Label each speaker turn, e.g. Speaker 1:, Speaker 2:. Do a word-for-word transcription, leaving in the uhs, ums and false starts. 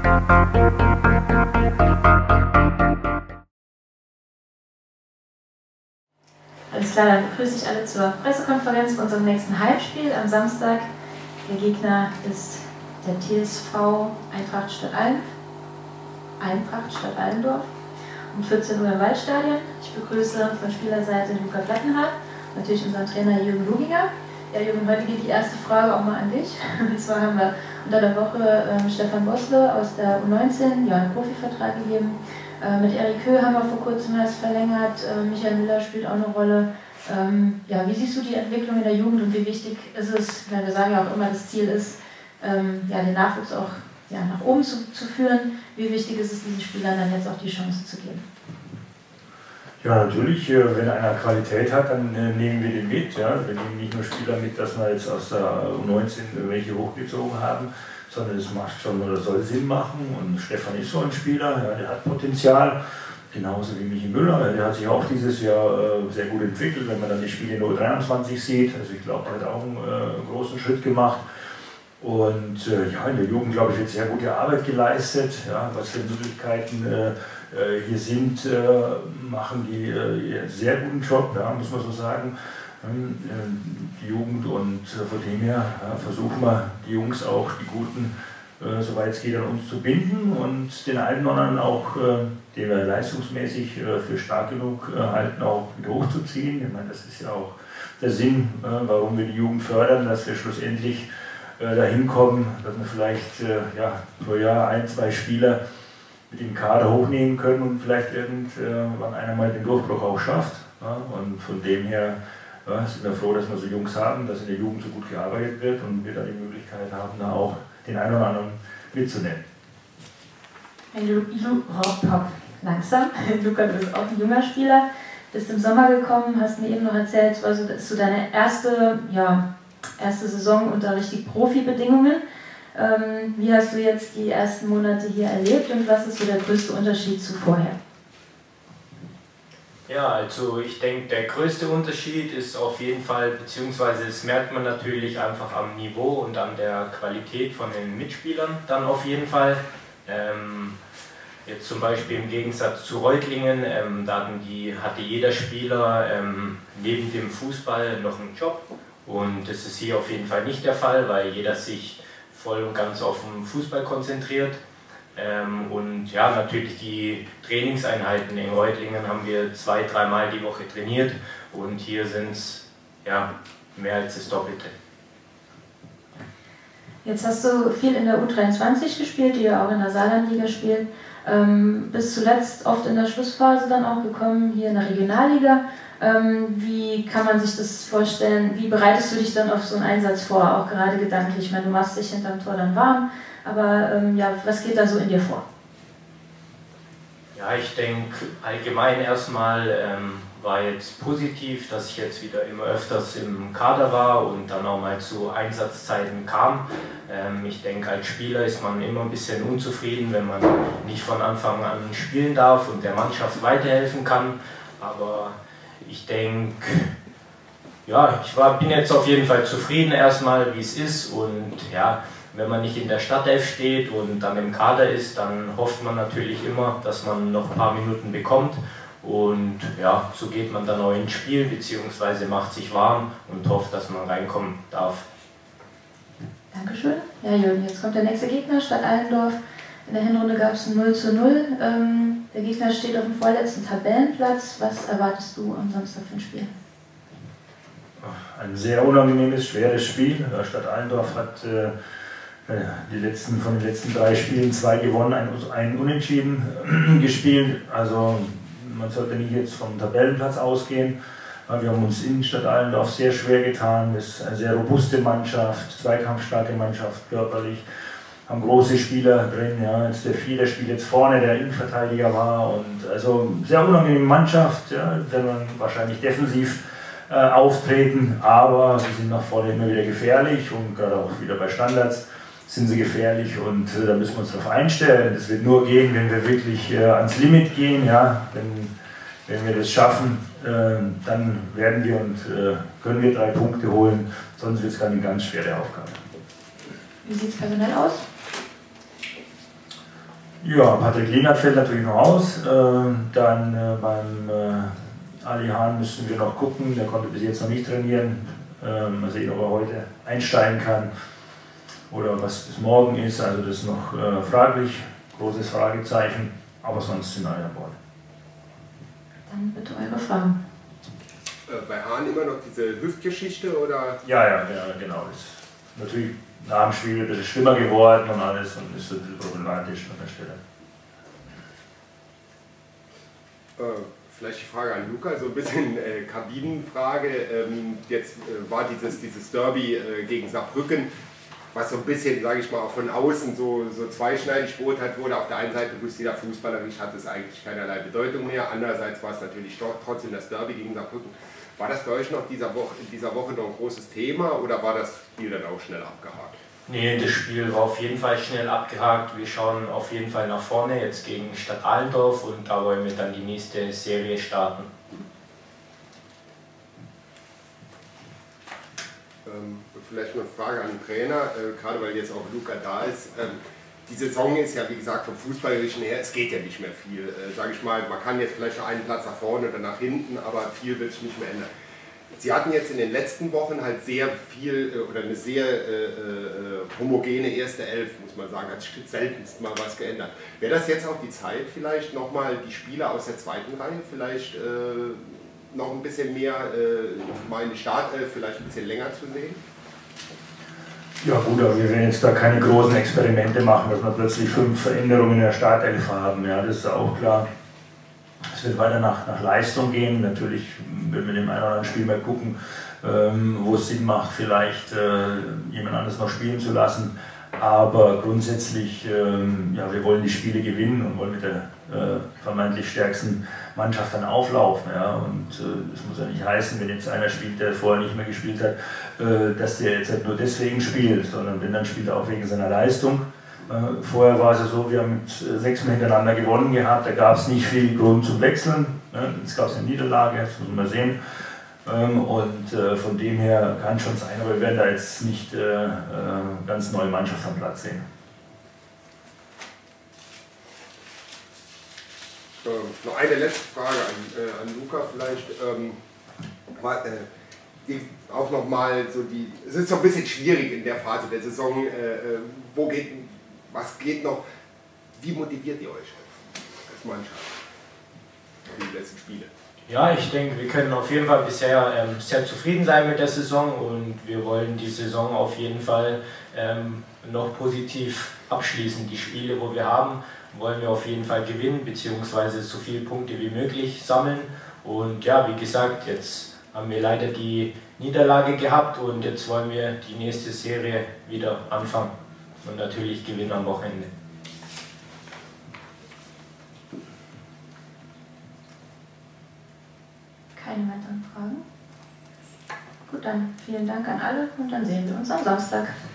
Speaker 1: Alles klar, dann begrüße ich alle zur Pressekonferenz bei unserem nächsten Heimspiel am Samstag. Der Gegner ist der T S V Eintracht Stadt Allendorf, Eintracht Stadt Allendorf um vierzehn Uhr im Waldstadion. Ich begrüße von Spielerseite Luca Plattenhardt, natürlich unseren Trainer Jürgen Luginger. Ja, Jürgen, heute geht die erste Frage auch mal an dich. Und zwar haben wir unter der Woche ähm, Stefan Bosle aus der U neunzehn ja, einen Profivertrag gegeben. Äh, mit Erik Höh haben wir vor kurzem erst verlängert. Äh, Michael Müller spielt auch eine Rolle. Ähm, ja, wie siehst du die Entwicklung in der Jugend und wie wichtig ist es, weil wir sagen ja auch immer, das Ziel ist, ähm, ja, den Nachwuchs auch ja, nach oben zu, zu führen. Wie wichtig ist es, diesen Spielern dann jetzt auch die Chance zu geben?
Speaker 2: Ja, natürlich, wenn einer Qualität hat, dann nehmen wir den mit. Ja. Wir nehmen nicht nur Spieler mit, dass wir jetzt aus der U neunzehn welche hochgezogen haben, sondern es macht schon oder soll Sinn machen. Und Stefan ist so ein Spieler, ja, der hat Potenzial, genauso wie Michi Müller. Der hat sich auch dieses Jahr sehr gut entwickelt, wenn man dann die Spiele in U dreiundzwanzig sieht. Also ich glaube, der hat auch einen äh, großen Schritt gemacht. Und äh, ja, in der Jugend, glaube ich, wird sehr gute Arbeit geleistet. Ja, was für Möglichkeiten äh, hier sind, äh, machen die äh, einen sehr guten Job, ja, muss man so sagen. Ähm, äh, die Jugend und äh, von dem her ja, versuchen wir, die Jungs auch, die Guten, äh, soweit es geht, an uns zu binden und den einen oder anderen auch, äh, den wir leistungsmäßig äh, für stark genug äh, halten, auch wieder hochzuziehen. Ich meine, das ist ja auch der Sinn, äh, warum wir die Jugend fördern, dass wir schlussendlich dahin kommen, dass wir vielleicht äh, ja, pro Jahr ein, zwei Spieler mit dem Kader hochnehmen können und vielleicht irgendwann einer mal den Durchbruch auch schafft. Ja? Und von dem her ja, sind wir froh, dass wir so Jungs haben, dass in der Jugend so gut gearbeitet wird und wir da die Möglichkeit haben, da auch den einen oder anderen mitzunehmen.
Speaker 1: Hey, Lu Lu hopp, hopp. Langsam. Luca, du bist auch ein junger Spieler, bist im Sommer gekommen, hast mir eben noch erzählt, also das ist so deine erste, ja, erste Saison unter richtig Profi-Bedingungen. Ähm, wie hast du jetzt die ersten Monate hier erlebt und was ist so der größte Unterschied zu vorher?
Speaker 3: Ja, also ich denke, der größte Unterschied ist auf jeden Fall, beziehungsweise das merkt man natürlich einfach am Niveau und an der Qualität von den Mitspielern dann auf jeden Fall. Ähm, jetzt zum Beispiel im Gegensatz zu Reutlingen, ähm, da hatten die, hatte jeder Spieler ähm, neben dem Fußball noch einen Job. Und das ist hier auf jeden Fall nicht der Fall, weil jeder sich voll und ganz auf den Fußball konzentriert. Ähm, und ja, natürlich die Trainingseinheiten in Reutlingen haben wir zwei, dreimal die Woche trainiert und hier sind es ja, mehr als das Doppelte.
Speaker 1: Jetzt hast du viel in der U dreiundzwanzig gespielt, die ja auch in der Saarlandliga spielt. Ähm, bis zuletzt oft in der Schlussphase dann auch gekommen, hier in der Regionalliga. Ähm, wie kann man sich das vorstellen? Wie bereitest du dich dann auf so einen Einsatz vor, auch gerade gedanklich? Ich meine, du machst dich hinterm Tor dann warm, aber ähm, ja, was geht da so in dir vor?
Speaker 3: Ja, ich denke allgemein erstmal ähm, war jetzt positiv, dass ich jetzt wieder immer öfters im Kader war und dann auch mal zu Einsatzzeiten kam. Ähm, ich denke, als Spieler ist man immer ein bisschen unzufrieden, wenn man nicht von Anfang an spielen darf und der Mannschaft weiterhelfen kann. Aber ich denke, ja, ich war, bin jetzt auf jeden Fall zufrieden erstmal, wie es ist und ja, wenn man nicht in der Startelf steht und dann im Kader ist, dann hofft man natürlich immer, dass man noch ein paar Minuten bekommt und ja, so geht man dann auch ins Spiel bzw. macht sich warm und hofft, dass man reinkommen darf.
Speaker 1: Dankeschön. Ja, Jürgen, jetzt kommt der nächste Gegner, Stadt Allendorf. In der Hinrunde gab es ein null zu null. Ähm, der Gegner steht auf dem vorletzten Tabellenplatz. Was erwartest du am Samstag für ein Spiel?
Speaker 2: Ein sehr unangenehmes, schweres Spiel. Stadt Allendorf hat äh, die letzten, von den letzten drei Spielen zwei gewonnen, ein, ein Unentschieden gespielt. Also man sollte nicht jetzt vom Tabellenplatz ausgehen. Wir haben uns in Stadt Allendorf sehr schwer getan. Es ist eine sehr robuste Mannschaft, zweikampfstarke Mannschaft, körperlich. Haben große Spieler drin, ja. Jetzt der Fieder spielt jetzt vorne, der Innenverteidiger war. Und also sehr unangenehme Mannschaft, ja, wenn man wahrscheinlich defensiv äh, auftreten, aber sie sind nach vorne immer wieder gefährlich und gerade auch wieder bei Standards sind sie gefährlich und äh, da müssen wir uns darauf einstellen. Das wird nur gehen, wenn wir wirklich äh, ans Limit gehen, ja. Wenn, wenn wir das schaffen, äh, dann werden wir und äh, können wir drei Punkte holen, sonst wird es eine ganz schwere Aufgabe.
Speaker 1: Wie sieht es personell aus?
Speaker 2: Ja, Patrick Lienert fällt natürlich noch aus. Äh, dann äh, beim äh, Ali Hahn müssen wir noch gucken, der konnte bis jetzt noch nicht trainieren. Äh, mal sehen, ob er heute einsteigen kann oder was bis morgen ist. Also das ist noch äh, fraglich, großes Fragezeichen, aber sonst sind alle an Bord.
Speaker 1: Dann bitte eure Fragen.
Speaker 4: Äh, bei Hahn immer noch diese Hüftgeschichte oder?
Speaker 2: Ja, ja, ja genau. Ist natürlich nach dem Spiel ein bisschen schlimmer geworden und alles und ist ein bisschen problematisch an der Stelle.
Speaker 4: Äh, vielleicht die Frage an Luca, so ein bisschen äh, Kabinenfrage. Ähm, jetzt äh, war dieses, dieses Derby äh, gegen Saarbrücken, was so ein bisschen, sage ich mal, auch von außen so, so zweischneidig beurteilt wurde. Auf der einen Seite wusste jeder, fußballerisch hat es eigentlich keinerlei Bedeutung mehr. Andererseits war es natürlich trotzdem das Derby gegen Saarbrücken. War das bei euch noch dieser Woche, in dieser Woche noch ein großes Thema oder war das Spiel dann auch schnell abgehakt?
Speaker 3: Nee, das Spiel war auf jeden Fall schnell abgehakt. Wir schauen auf jeden Fall nach vorne, jetzt gegen Stadt Allendorf, und da wollen wir dann die nächste Serie starten.
Speaker 4: Ähm, vielleicht noch eine Frage an den Trainer, äh, gerade weil jetzt auch Luca da ist. Ähm, die Saison ist ja, wie gesagt, vom Fußballerischen her, es geht ja nicht mehr viel. Äh, Sage ich mal, man kann jetzt vielleicht noch einen Platz nach vorne oder nach hinten, aber viel wird sich nicht mehr ändern. Sie hatten jetzt in den letzten Wochen halt sehr viel äh, oder eine sehr äh, äh, homogene erste Elf, muss man sagen, hat sich seltenst mal was geändert. Wäre das jetzt auch die Zeit, vielleicht nochmal die Spieler aus der zweiten Reihe vielleicht äh, noch ein bisschen mehr, äh, mal in die Startelf vielleicht ein bisschen länger zu sehen?
Speaker 2: Ja gut, aber wir werden jetzt da keine großen Experimente machen, dass wir plötzlich fünf Veränderungen in der Startelf haben, ja, das ist auch klar. Es wird weiter nach, nach Leistung gehen, natürlich werden wir in dem einen oder anderen Spiel mal gucken, ähm, wo es Sinn macht, vielleicht äh, jemand anderes noch spielen zu lassen, aber grundsätzlich, ähm, ja, wir wollen die Spiele gewinnen und wollen mit der äh, vermeintlich stärksten Mannschaft dann auflaufen, ja, und äh, das muss ja nicht heißen, wenn jetzt einer spielt, der vorher nicht mehr gespielt hat, äh, dass der jetzt halt nur deswegen spielt, sondern wenn, dann spielt er auch wegen seiner Leistung. Äh, vorher war es ja so, wir haben mit äh, sechs Mal hintereinander gewonnen gehabt, da gab es nicht viel Grund zum Wechseln, ne? Jetzt gab es eine Niederlage, das muss man sehen, ähm, und äh, von dem her kann schon sein, aber wir werden da jetzt nicht äh, äh, ganz neue Mannschaft am Platz sehen.
Speaker 4: Ähm, noch eine letzte Frage an, äh, an Luca vielleicht. Ähm, mal, äh, die, auch nochmal so die, es ist so ein bisschen schwierig in der Phase der Saison, äh, wo geht, was geht noch, wie motiviert ihr euch als Mannschaft für die letzten Spiele?
Speaker 3: Ja, ich denke, wir können auf jeden Fall bisher ähm, sehr zufrieden sein mit der Saison, und wir wollen die Saison auf jeden Fall ähm, noch positiv abschließen. Die Spiele, wo wir haben, wollen wir auf jeden Fall gewinnen, beziehungsweise so viele Punkte wie möglich sammeln. Und ja, wie gesagt, jetzt haben wir leider die Niederlage gehabt und jetzt wollen wir die nächste Serie wieder anfangen und natürlich gewinnen am Wochenende.
Speaker 1: Keine weiteren Fragen? Gut, dann vielen Dank an alle und dann sehen wir uns am Samstag.